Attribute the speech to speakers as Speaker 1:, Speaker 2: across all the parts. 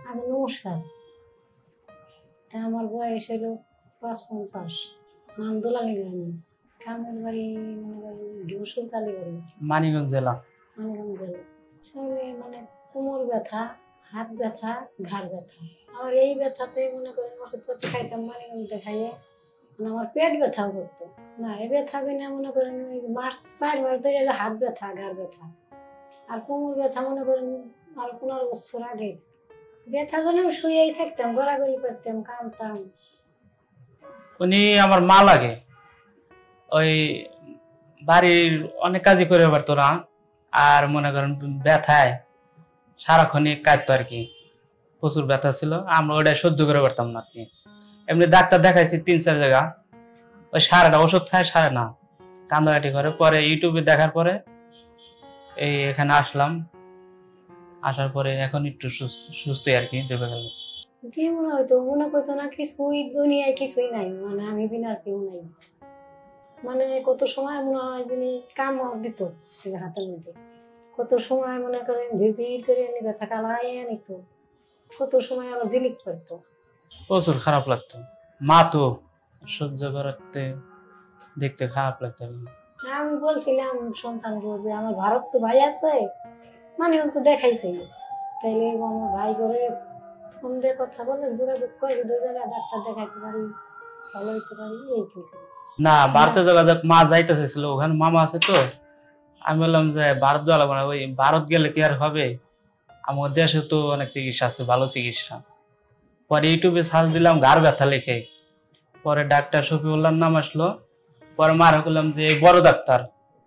Speaker 1: আগে নমস্কার। আমার বয়স হলো ৫৫। নাম দোলানি রানী। গ্রামের বাড়ি মনে করেন ঢিউসুর কালীবাড়ি,
Speaker 2: মানিকগঞ্জ জেলা।
Speaker 1: মানিকগঞ্জ জেলা। শরীরে মানে কোমর ব্যথা, হাত ব্যথা, ঘাড় ব্যথা। আর এই ব্যথাতে মনে করেন ওষুধপত্র খাইতাম মানিকগঞ্জে খাইয়ে, মানে আমার পেট ব্যথাও করতো না। এই ব্যথা বিনা মনে করেন ওই মাস ৪ মাস ধরে হাত ব্যথা, ঘাড় ব্যথা আর কোমর ব্যথা মনে করেন আর ১৫ বছর আগে। ব্যথা হলে শুয়েই থাকতাম, গড়াগড়ি করতাম, কাঁদতাম।
Speaker 2: উনি আমার মা লাগে। ওই বাড়ির অনেক কাজই করে পারতো না, আর মনে করেন ব্যথায় সারাক্ষণই কাঁদতো আর কি। প্রচুর ব্যথা ছিল, আমরা ওটা সহ্য করে পারতাম না আর কি। এমনি ডাক্তার দেখাইছি ৩-৪ জায়গা, ওই সারাটা ওষুধ খায়, সারে না, কান্দাকাটি করে। পরে ইউটিউবে দেখার পরে এই এখানে আসলাম, আসার পরে এখন একটু সুস্থই আর কি। দেবে গেল
Speaker 1: কি মনে হইতো, মনে করতো না কিছুই দুনিয়ায় কিছুই নাই, মানে আমি বিনা আর কেউ নাই। মানে কত সময় মনে হয় যিনি কাম দিত হাতের মধ্যে, কত সময় মনে করেন ঝিরঝির করে এনে ব্যথা কালাইয়া নিত, কত সময় আবার ঝিলিক করতো।
Speaker 2: প্রচুর খারাপ লাগতো, মা তো সহ্য করতে দেখতে খারাপ লাগতো।
Speaker 1: আমি বলছিলাম সন্তানগুলো যে আমার ভারত তো ভাই আছে, মানে ও তো দেখাইছে, তাইলে আমার ভাই করে ফোন দিয়ে কথা বলে যোগাযোগ করে ২ জায়গায় ডাক্তার দেখাইতে পারি, ভালো হইতে পারি, এই কিছু
Speaker 2: না। ভারতে যোগাযোগ মা যাইতে চাইছিল, ওখানে মামা আছে তো। আমি বললাম যে ভারত যাওয়া লাগবে না, ওই ভারত গেলে কি আর হবে, আমার দেশে তো অনেক চিকিৎসা আছে, ভালো চিকিৎসা। পরে ইউটিউবে সার্চ দিলাম ঘাড় ব্যথা লিখে, পরে ডাক্তার শফিউল্লাহর নাম আসলো। পরে মারা করলাম যে বড় ডাক্তার,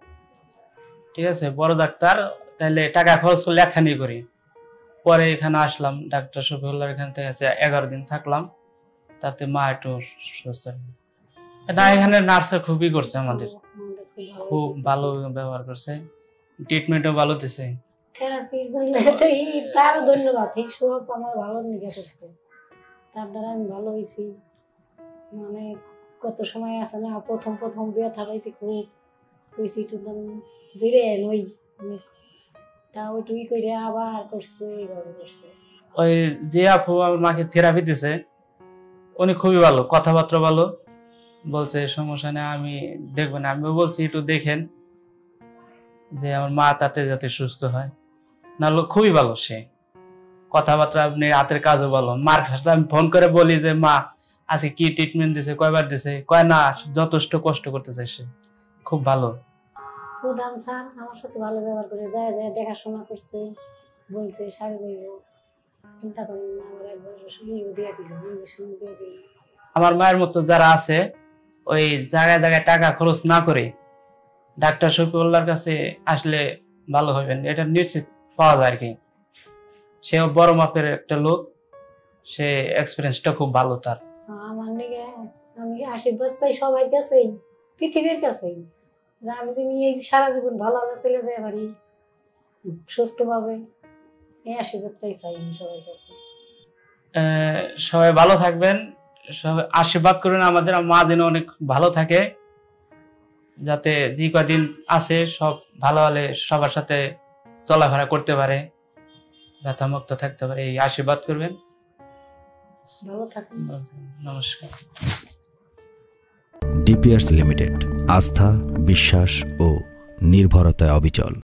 Speaker 2: ঠিক আছে, বড় ডাক্তার, তাহলে টাকা খরচ করলে একখানি করি। পরে এখানে আসলাম ডাক্তার শফিউল্লাহর এখান থেকে 11 দিন থাকলাম, তাতে মা একটু সুস্থ। না, এখানে নার্সে খুবই করছে আমাদের, খুব ভালো ব্যবহার করছে, ট্রিটমেন্টও ভালো দিছে।
Speaker 1: থেরাপির জন্য তার ধন্যবাদ, এই সব আমার ভালো লেগে করছে, তার দ্বারা আমি ভালো হয়েছি। মানে কত সময় আছে না, প্রথম ব্যথা পাইছি খুব, কইছি একটু ধীরে নই, তা ওইটুই করে আবার করছে, এইভাবে করছে।
Speaker 2: ওই যে আপু আমার মাকে থেরাপি দিছে, উনি খুবই ভালো, কথাবার্তা ভালো, বলছে সমস্যা নেই, আমি দেখবো না। আমি বলছি একটু দেখেন যে আমার মা তাতে যাতে সুস্থ হয়। না, খুবই ভালো সে, কথাবার্তা, আপনি হাতের কাজও ভালো। মার কাছে আমি ফোন করে বলি যে মা আজকে কি ট্রিটমেন্ট দিছে, কয়বার দিছে, কয় না যথেষ্ট কষ্ট করতেছে সে, খুব ভালো।
Speaker 1: প্রধান স্যার আমার সাথে ভালো ব্যবহার করে যায় যায় দেখাশোনা করছে, বলছে সারে দেব, চিন্তা করেন না, আমার একবার দিয়ে দিল, ইঞ্জেকশন দিয়ে দিল।
Speaker 2: আমার মায়ের মতো যারা আছে, ওই জায়গায় জায়গায় টাকা খরচ না করে ডাক্তার শফিউল্লাহর কাছে আসলে ভালো হবেন, এটা নিশ্চিত পাওয়া যায় আর কি। সে বড় মাপের একটা লোক, সে এক্সপিরিয়েন্সটা খুব ভালো তার।
Speaker 1: আমার নিকে আমি আশীর্বাদ চাই সবাই কাছেই, পৃথিবীর কাছেই, যে আমি যে নিয়ে সারা জীবন ভালোভাবে চলে যাই পারি, সুস্থ ভাবে, এই আশীর্বাদটাই চাই আমি সবার কাছে।
Speaker 2: সবাই ভালো থাকবেন, সবাই আশীর্বাদ করবেন আমাদের মা যেন অনেক ভালো থাকে, যাতে যে কদিন আছে সব ভালো হলে সবার সাথে চলাফেরা করতে পারে, ব্যথামুক্ত থাকতে পারে, এই আশীর্বাদ করবেন।
Speaker 1: ভালো থাকুন।
Speaker 2: নমস্কার।
Speaker 3: ডিপিআরস লিমিটেড, আস্থা, বিশ্বাস ও নির্ভরতায় অবিচল।